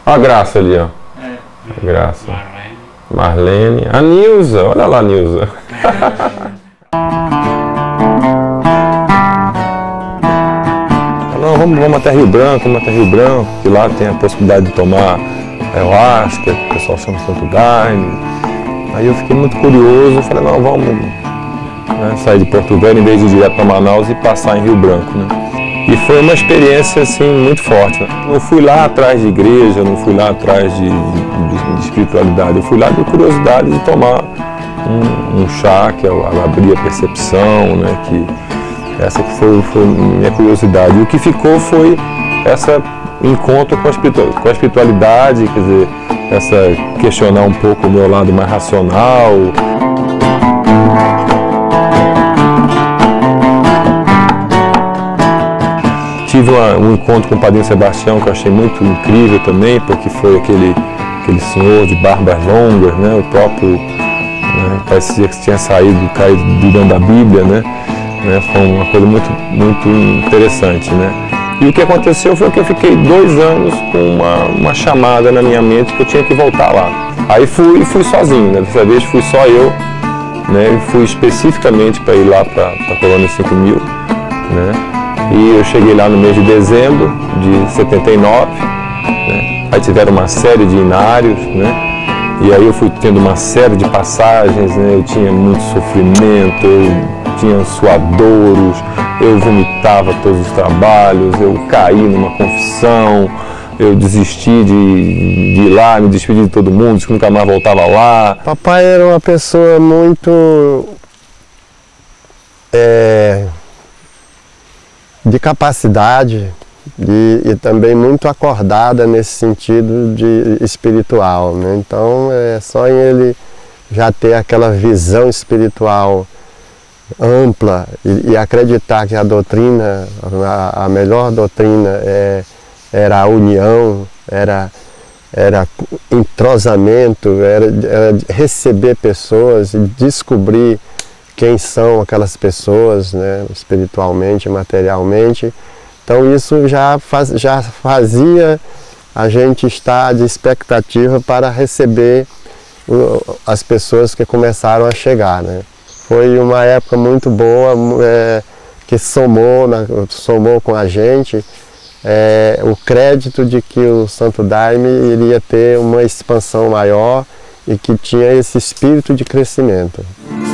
Olha a Graça ali, ó. A Graça. Marlene. A Nilza. Olha lá, Nilza. Não, vamos até Rio Branco, que lá tem a possibilidade de tomar ayahuasca, que o pessoal chama de Santo Daime. Aí eu fiquei muito curioso, falei, não, vamos sair de Porto Velho em vez de ir direto para Manaus e passar em Rio Branco, né? E foi uma experiência assim muito forte, né? Não fui lá atrás de igreja, não fui lá atrás de espiritualidade, eu fui lá de curiosidade de tomar um chá, que abrir a percepção, né? Essa que foi minha curiosidade. E o que ficou foi esse encontro com a espiritualidade, quer dizer, questionar um pouco o meu lado mais racional. Tive um encontro com o Padrinho Sebastião que eu achei muito incrível também, porque foi aquele senhor de barbas longas, né? O próprio, né? Parecia que tinha caído dentro da Bíblia, né? Foi uma coisa muito, muito interessante, né? E o que aconteceu foi que eu fiquei 2 anos com uma chamada na minha mente que eu tinha que voltar lá. Aí fui sozinho, né? Dessa vez fui só eu, né? Fui especificamente para ir lá para a Colônia 5000, né? E eu cheguei lá no mês de dezembro de 79, né? Aí tiveram uma série de inários, né? E aí eu fui tendo uma série de passagens, né? Eu tinha muito sofrimento, eu tinha suadouros, eu vomitava todos os trabalhos, eu caí numa confissão, eu desisti de ir lá, me despedi de todo mundo, disse que nunca mais voltava lá. Papai era uma pessoa muito de capacidade e também muito acordada nesse sentido de espiritual, né? Então só em ele já ter aquela visão espiritual ampla e acreditar que a doutrina, a melhor doutrina era a união, era entrosamento, era receber pessoas e descobrir quem são aquelas pessoas, né, espiritualmente, materialmente. Então isso já fazia a gente estar de expectativa para receber as pessoas que começaram a chegar, né? Foi uma época muito boa, que somou com a gente o crédito de que o Santo Daime iria ter uma expansão maior e que tinha esse espírito de crescimento.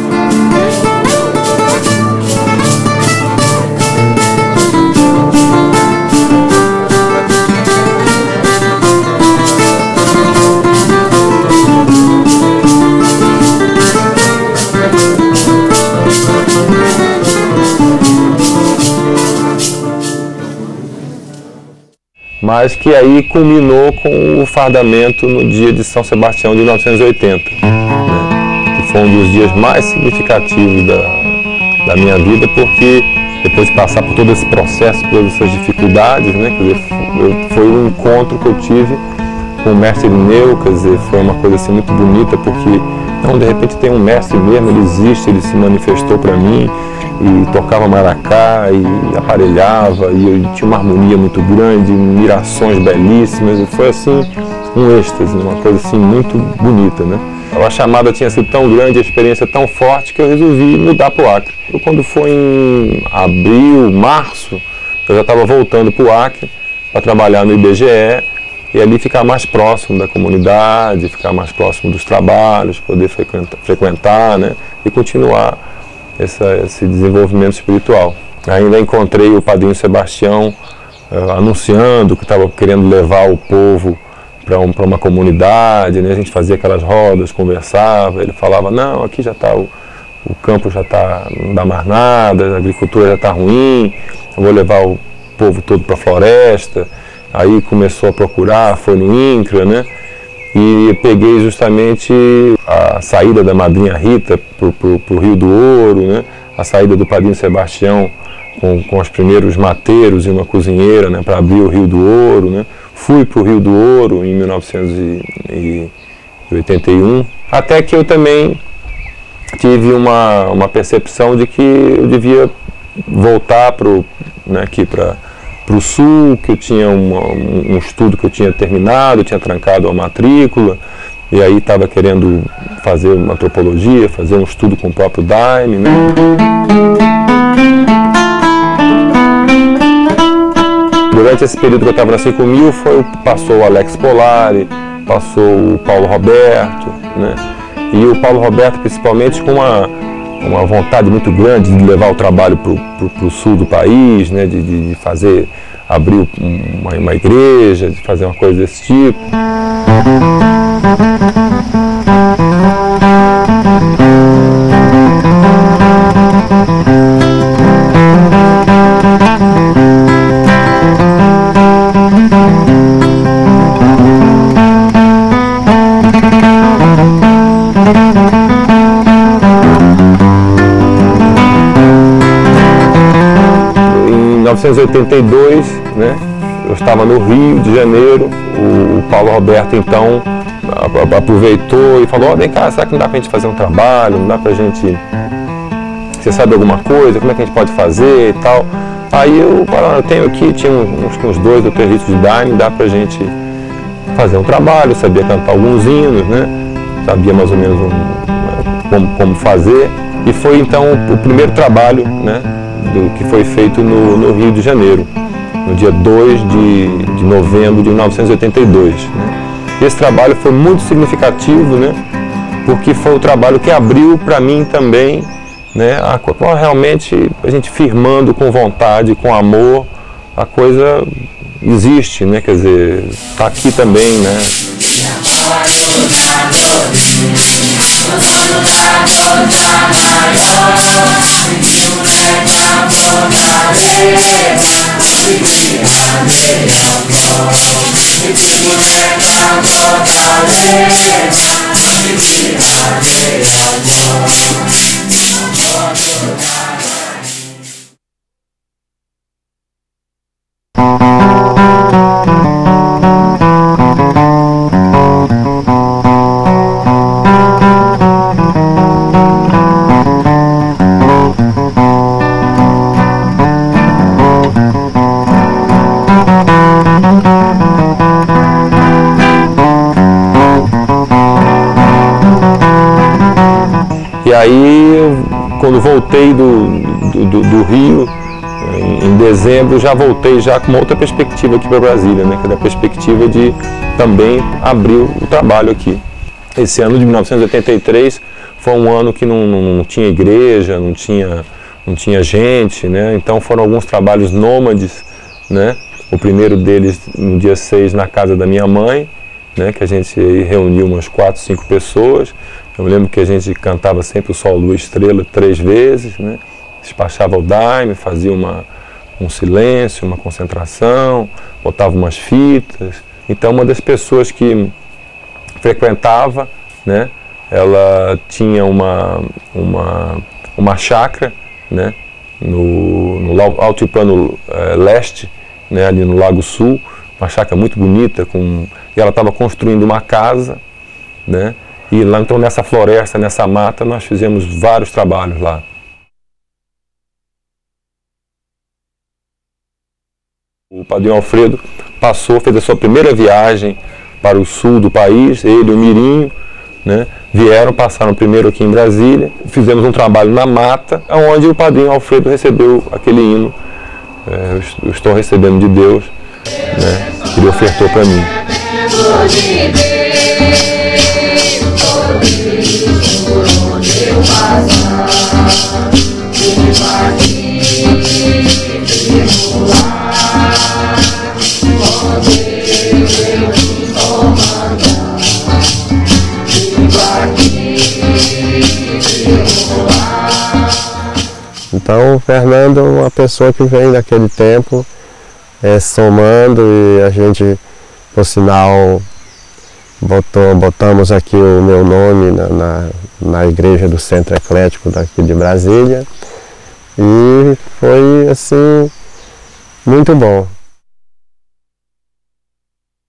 Mas que aí culminou com o fardamento no dia de São Sebastião de 1980, né? Que foi um dos dias mais significativos da minha vida, porque depois de passar por todo esse processo, por todas essas dificuldades, né? Quer dizer, foi um encontro que eu tive com o mestre Irineu, quer dizer, foi uma coisa assim muito bonita, porque então, de repente tem um mestre mesmo, ele existe, ele se manifestou para mim, e tocava maracá, e aparelhava, e eu tinha uma harmonia muito grande, mirações belíssimas, e foi assim um êxtase, uma coisa assim muito bonita, né? A chamada tinha sido tão grande, a experiência tão forte, que eu resolvi mudar para o Acre. Quando foi em abril, março, eu já estava voltando para o Acre para trabalhar no IBGE, e ali ficar mais próximo da comunidade, ficar mais próximo dos trabalhos, poder frequentar, né? E continuar esse desenvolvimento espiritual. Ainda encontrei o Padrinho Sebastião anunciando que estava querendo levar o povo para uma comunidade, né? A gente fazia aquelas rodas, conversava, ele falava, não, aqui já está, o campo já está, não dá mais nada, a agricultura já está ruim, eu vou levar o povo todo para a floresta. Aí começou a procurar, foi no INCRA, né? E eu peguei justamente a saída da Madrinha Rita para o Rio do Ouro, né? A saída do Padrinho Sebastião com os primeiros mateiros e uma cozinheira, né? Para abrir o Rio do Ouro, né? Fui para o Rio do Ouro em 1981, até que eu também tive uma percepção de que eu devia voltar aqui para para o sul, que eu tinha um estudo que eu tinha terminado, eu tinha trancado a matrícula, e aí estava querendo fazer uma antropologia, fazer um estudo com o próprio Daime, né? Durante esse período que eu estava na 5.000, passou o Alex Polari, passou o Paulo Roberto, né? E o Paulo Roberto, principalmente, com uma vontade muito grande de levar o trabalho para o sul do país, né? De abrir uma igreja, de fazer uma coisa desse tipo. Em 1982, né, eu estava no Rio de Janeiro, o Paulo Roberto então aproveitou e falou: vem cá, será que não dá pra gente fazer um trabalho, não dá pra gente, você sabe alguma coisa, como é que a gente pode fazer e tal. Aí eu tenho aqui, tinha uns 2 ou 3 litros de Daime, dá pra gente fazer um trabalho, eu sabia cantar alguns hinos, né, sabia mais ou menos como fazer, e foi então o primeiro trabalho, né, que foi feito no Rio de Janeiro, no dia 2 de novembro de 1982. Né? Esse trabalho foi muito significativo, né? Porque foi o trabalho que abriu para mim também, né? Realmente a gente firmando com vontade, com amor, a coisa existe, né? Quer dizer, está aqui também, né? E aí, quando voltei do Rio, em dezembro, já voltei já com uma outra perspectiva aqui para Brasília, né? Que era a perspectiva de também abrir o trabalho aqui. Esse ano de 1983 foi um ano que não tinha igreja, não tinha gente, né? Então foram alguns trabalhos nômades, né? O primeiro deles no dia 6 na casa da minha mãe, né? Que a gente reuniu umas 4, 5 pessoas. Eu me lembro que a gente cantava sempre o Sol, Lua, Estrela 3 vezes, né? Despachava o Daime, fazia um silêncio, uma concentração, botava umas fitas. Então uma das pessoas que frequentava, né? Ela tinha uma chácara, né? No altiplano leste, né? Ali no Lago Sul, uma chácara muito bonita, e ela estava construindo uma casa, né? E lá então nessa floresta, nessa mata, nós fizemos vários trabalhos lá. O Padrinho Alfredo fez a sua primeira viagem para o sul do país, ele e o Mirinho, né? Passaram primeiro aqui em Brasília, fizemos um trabalho na mata, onde o Padrinho Alfredo recebeu aquele hino, eu estou recebendo de Deus, né? Que ele ofertou para mim. Então o Fernando é uma pessoa que vem daquele tempo, somando, e a gente, por sinal, botamos aqui o meu nome na igreja do Centro Eclético daqui de Brasília, e foi assim muito bom.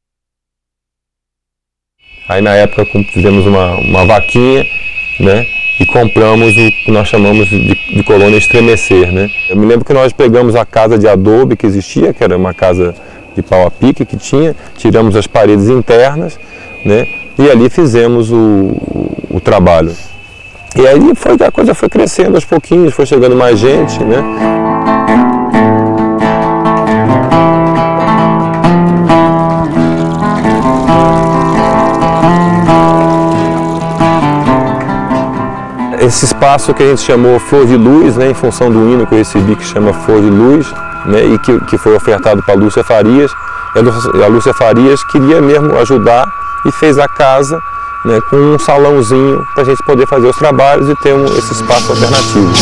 Aí na época fizemos uma vaquinha, né? e compramos o que nós chamamos de colônia Estremecer, né? Eu me lembro que nós pegamos a casa de adobe que existia, que era uma casa de pau a pique que tinha, tiramos as paredes internas, né? E ali fizemos o trabalho. E aí a coisa foi crescendo aos pouquinhos, foi chegando mais gente, né? Esse espaço que a gente chamou Flor de Luz, né, em função do hino que eu recebi que chama Flor de Luz, né, e que foi ofertado para a Lúcia Farias. A Lúcia Farias queria mesmo ajudar e fez a casa, né, com um salãozinho para a gente poder fazer os trabalhos e ter esse espaço alternativo.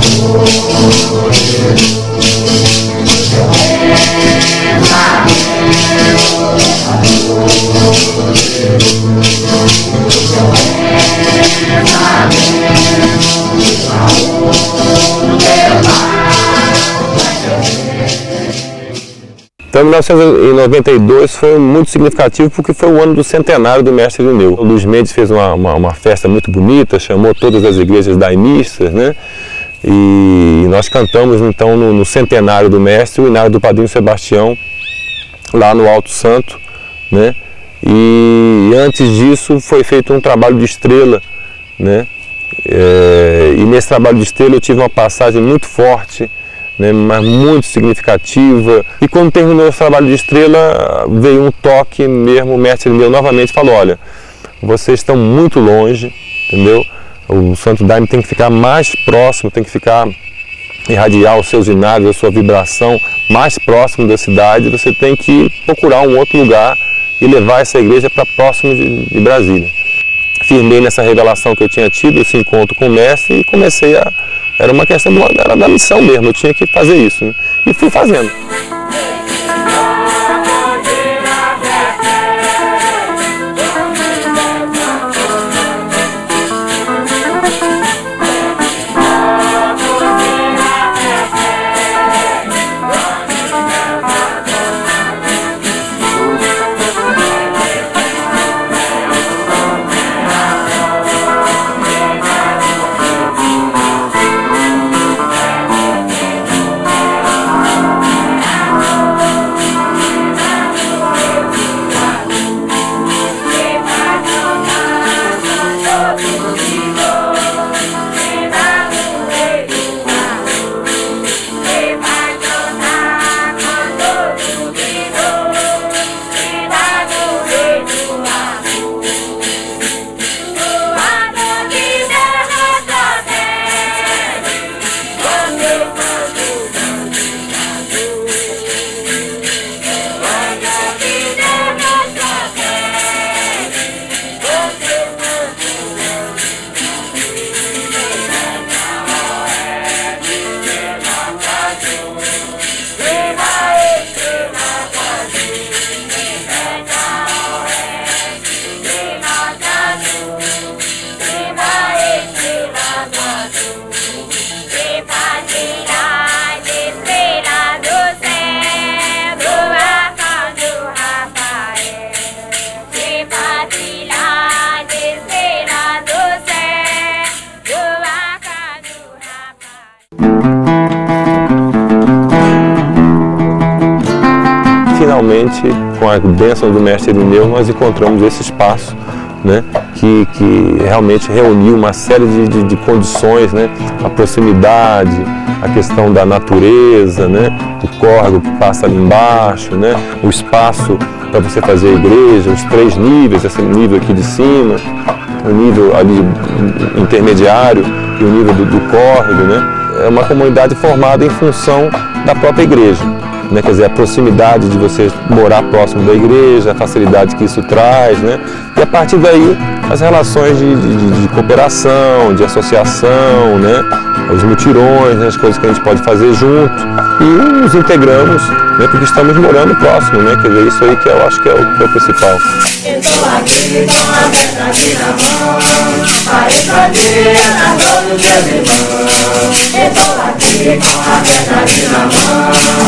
Então, 1992 foi muito significativo porque foi o ano do centenário do Mestre Irineu. O Luiz Mendes fez uma festa muito bonita, chamou todas as igrejas daimistas, né? E nós cantamos então no centenário do Mestre o Inário do Padrinho Sebastião, lá no Alto Santo, né? E antes disso foi feito um trabalho de estrela, né? E nesse trabalho de estrela eu tive uma passagem muito forte, né, mas muito significativa. E quando terminou esse trabalho de estrela, veio um toque mesmo, o Mestre Irineu novamente falou: olha, vocês estão muito longe, entendeu? O Santo Daime tem que ficar mais próximo, tem que irradiar os seus inários, a sua vibração mais próximo da cidade. Você tem que procurar um outro lugar e levar essa igreja para próximo de Brasília. Firmei nessa revelação que eu tinha tido, esse encontro com o Mestre, e comecei a... Era uma questão era da missão mesmo, eu tinha que fazer isso, né? E fui fazendo. Finalmente, com a bênção do Mestre Irineu, nós encontramos esse espaço, né, que realmente reuniu uma série de condições, né, a proximidade, a questão da natureza, né, o córrego que passa ali embaixo, né, o espaço para você fazer a igreja, os 3 níveis, esse nível aqui de cima, o nível ali intermediário e o nível do córrego, né. É uma comunidade formada em função da própria igreja. Né, quer dizer, a proximidade de você morar próximo da igreja, a facilidade que isso traz, né, e a partir daí as relações de cooperação, de associação, né, os mutirões, né, as coisas que a gente pode fazer junto, e nos integramos, né, porque estamos morando próximo, né, quer dizer, isso aí que eu acho que é o principal. Estou aqui com a verdade na mão, a estadia na dor dos meus irmãos. Estou aqui com a verdade na mão,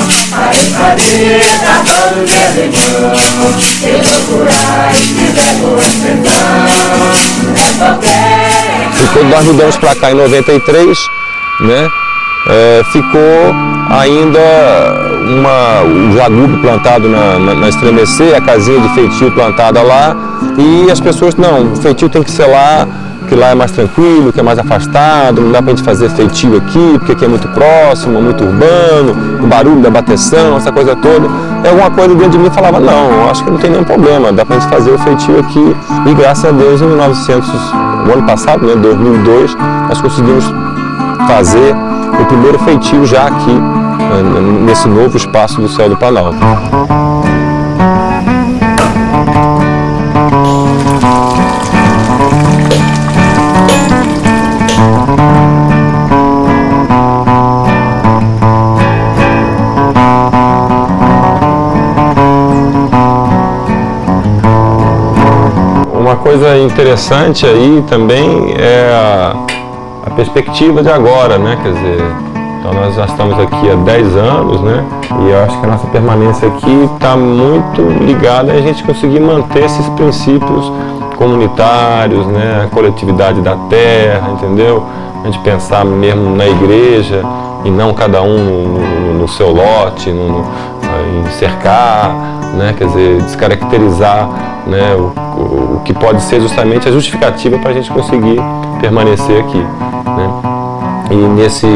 a estadia na dor dos meus irmãos. Se procurar e quiser boa expressão, é porque... Quando nós mudamos para cá em 93, né, ficou ainda o jagube plantado na Estremecê, a casinha de feitio plantada lá, e as pessoas, não, o feitio tem que ser lá, que lá é mais tranquilo, que é mais afastado, não dá pra gente fazer feitio aqui, porque aqui é muito próximo, muito urbano, o barulho da bateção, essa coisa toda. E alguma coisa dentro de mim falava, não, acho que não tem nenhum problema, dá pra gente fazer o feitio aqui. E graças a Deus, em 1900, no ano passado, né, 2002, nós conseguimos fazer o primeiro feitio já aqui, nesse novo espaço do Céu do Planalto. Uma coisa interessante aí também é a perspectiva de agora, né? Quer dizer, então nós já estamos aqui há 10 anos, né? E eu acho que a nossa permanência aqui está muito ligada a gente conseguir manter esses princípios comunitários, né? A coletividade da terra, entendeu? A gente pensar mesmo na igreja e não cada um no seu lote, em cercar, né? Quer dizer, descaracterizar, né? O que pode ser justamente a justificativa para a gente conseguir permanecer aqui, né? E nesse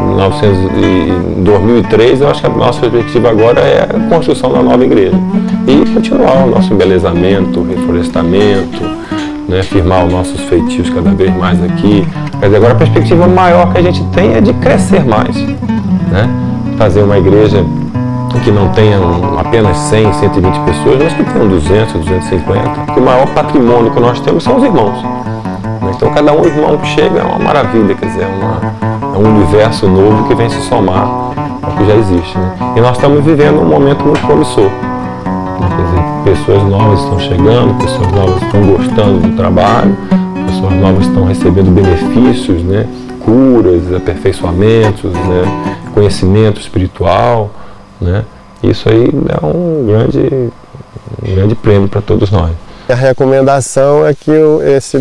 2003, eu acho que a nossa perspectiva agora é a construção da nova igreja e continuar o nosso embelezamento, o reflorestamento, né? Firmar os nossos feitios cada vez mais aqui. Quer dizer, agora a perspectiva maior que a gente tem é de crescer mais, né? Fazer uma igreja que não tenha apenas 100, 120 pessoas, mas que tenham 200, 250. Porque o maior patrimônio que nós temos são os irmãos. Então cada irmão que chega é uma maravilha, quer dizer, é um universo novo que vem se somar ao que já existe, né? E nós estamos vivendo um momento muito promissor, né? Quer dizer, pessoas novas estão chegando, pessoas novas estão gostando do trabalho, pessoas novas estão recebendo benefícios, né? Curas, aperfeiçoamentos, né? Conhecimento espiritual, né? Isso aí é um grande prêmio para todos nós. A recomendação é que esse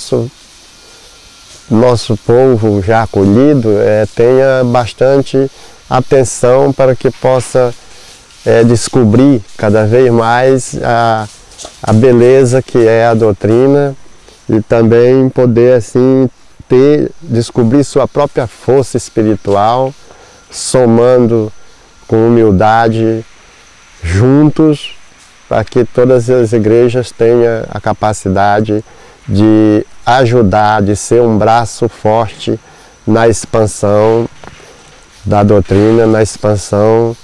nosso povo já acolhido tenha bastante atenção para que possa descobrir cada vez mais a beleza que é a doutrina e também poder assim descobrir sua própria força espiritual, somando com humildade juntos, para que todas as igrejas tenham a capacidade de ajudar, de ser um braço forte na expansão da doutrina, na expansão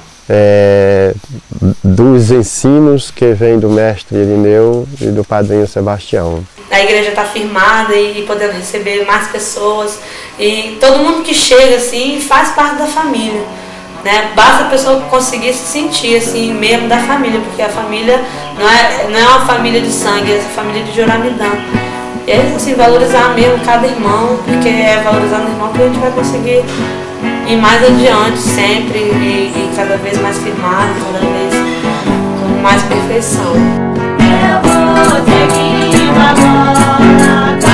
dos ensinos que vêm do mestre Irineu e do padrinho Sebastião. A igreja está firmada e podendo receber mais pessoas, e todo mundo que chega assim faz parte da família, né? Basta a pessoa conseguir se sentir assim mesmo da família, porque a família não é uma família de sangue, é uma família de Joramidã. E é assim, valorizar mesmo cada irmão, porque é valorizando o irmão que a gente vai conseguir ir mais adiante sempre e cada vez mais firmado, cada vez com mais perfeição. Eu vou seguindo agora.